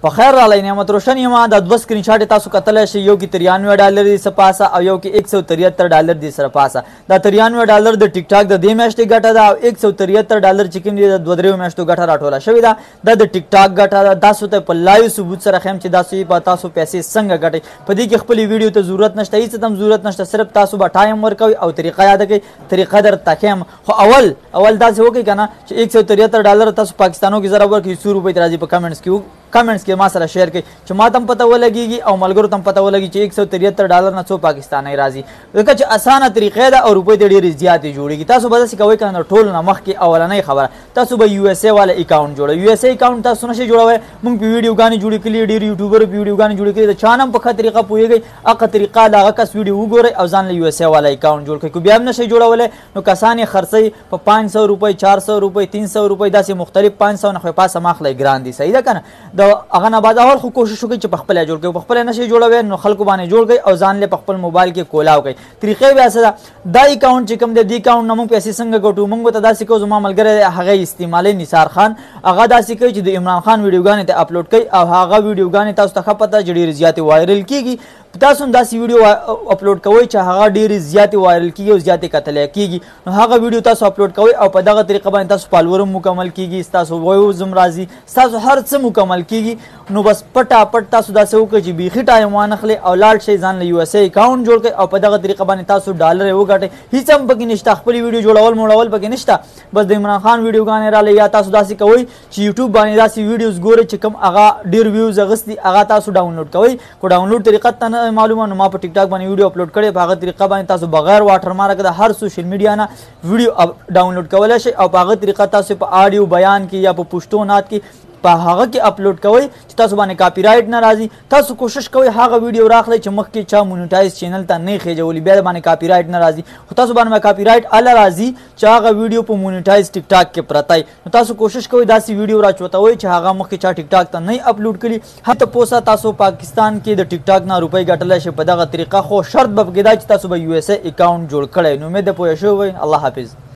په خیر رالی نعمت روشن یم دا دوه سکرین شاټ تاسو کتلی شئ یو کې $93 دی څه پاسه او یو کې $173 دی سره پاسه دا $93 د ټیک ټاک د دې میاشتې ګټه ده او $173 چې کوم دی د دوه درېیو میاشتو ګټه راټوله شوې ده دا د ټیک ټاک ګټه ده تاسو ته په لایو ثبوت سره ښیم چې داسې به تاسو پیسې څنګه ګټئ په دې کې خپلې ویډیو ته ضرورت نشته هېڅ هم ضرورت نشته صرف تاسو به ټایم ورکوئ او طریقه یاده کوئ طریقه درته ښیم خو اول داسې وکړئ که نه چې $173 تاسو پاکستانو کې ضرب ورکړئ $100 ته راځي په کمنټس کې ما سره شیر کړئ چې ما ته هم پته ولګېږي او ملګرو ته هم پته ولګي چې $173 نه څو پاکستانی راځي ځکه چې اسانه طریقې ده او روپۍ ته ډېرې زیاتې جوړېږي تاسو به داسې کوئ که نه ټول نه مخکې اولنۍ خبره تاسو به USA والا اکاونټ جوړوئ USA اکاونټ تاسو نشئ جوړوئ موږ په ویډیوګانې جوړې کړي ډېر یوټیوبرو په ویډیوګانې جوړې کړي د چا نه هم په ښه طریقه پوهېږئ هغه طریقه د هغه کس ویډیو وګورئ او ځان له USA والا اکاونټ جوړ کړئ که بیا هم نشئ جوړولی نو کسان یې خرڅوي په $500 $400 $300 داسې مختلف 500 نه خو یې پاسه ماخلی ګران دي صحیح ده که نه د هغه نه بعد اول خو کوشش وکړئ چې په خپله جوړ کړئ په خپله نشئ جوړوی نو خلکو باندې جوړ کړئ او ځان یې په خپل موبایل کې کولاو کړئ طریقې بیا څه ده دا اکاونټ چې کوم دی دې اکاونټ نه موږ پیسې څنګه ګټو موږ به ته داسې کوو زما ملګری دی هغه یې استعمالوي نثار خان هغه داسې کوي چې د عمران خان ویډیوګانې ته اپلوډ کوي او هغه ویډیوګانې تاسو ته ښه پته چې ډېرې زیاتې وایرل کېږي تاسو هم داسې ویډیو اپلوډ کوئ چې هغه ډېرې زیاتې وایرل کېږي او زیاتې کتلی کېږي نو هغه ویډیو تاسو اپلوډ کوئ او په دغه طریقه باندې تاسو فالوور هم مکمل کېږي ستاسو ویوز هم راځي ستاسو هر څه مکمل کېږي نو بس پټ تاسو داسې وکړئ چې بیخي ټایم وانخلئ او لاړ شئ ځان له USA اکاونټ جوړ کړئ او په دغه طریقه باندې تاسو ډالر یې وګټئ هېڅ هم پکې نشته خپلې ویډیو جوړول موړول پکې نشته بس د عمران خان ویډیوګانې رالی یا تاسو داسې کوئ چې یوټیوب باندې داسې ویډیوز ګورئ چې کوم هغه ډېر ویوز اخیستي هغه تاسو ډاونلوډ کوئ خو ډاونلوډ طریقه ته نه معلومه نو ما په ټیک ټاک باندې ویډیو اپلوډ کړی په هغه طریقه باندې تاسو بغیر واټر مارک د هر سوشل میډیا نه ویډیو ډاونلوډ کولی شئ او په هغه طریقه تاسو په آډیو بیان کې یا په پښتو نعت کې په هغه کې اپلوډ کوئ چې تاسو باندې کاپی رایټ نه راځي تاسو کوشش کوئ هغه ویډیو راخلئ چې مخکې چا مونیټایز چینل ته نه خېجولي بیا باندې کاپی رایټ نه راځي خو تاسو باندې کاپی رایټ هله راځي چې هغه ویډیو په مونیټایز ټیک ټاک کې پرته نو تاسو کوشش کوئ داسې ویډیو راچوتوئ چې هغه مخکې چا ټیک ټاک ته نه اپلوډ کړي هلته پوسه تاسو پاکستان کې د ټیک ټاک نه روپۍ ګټلی شئ په دغه طریقه خو شرط به پکې دا چې تاسو به USA اکاونټ جوړ کړی نو امید ده پوه شوی الله حافظ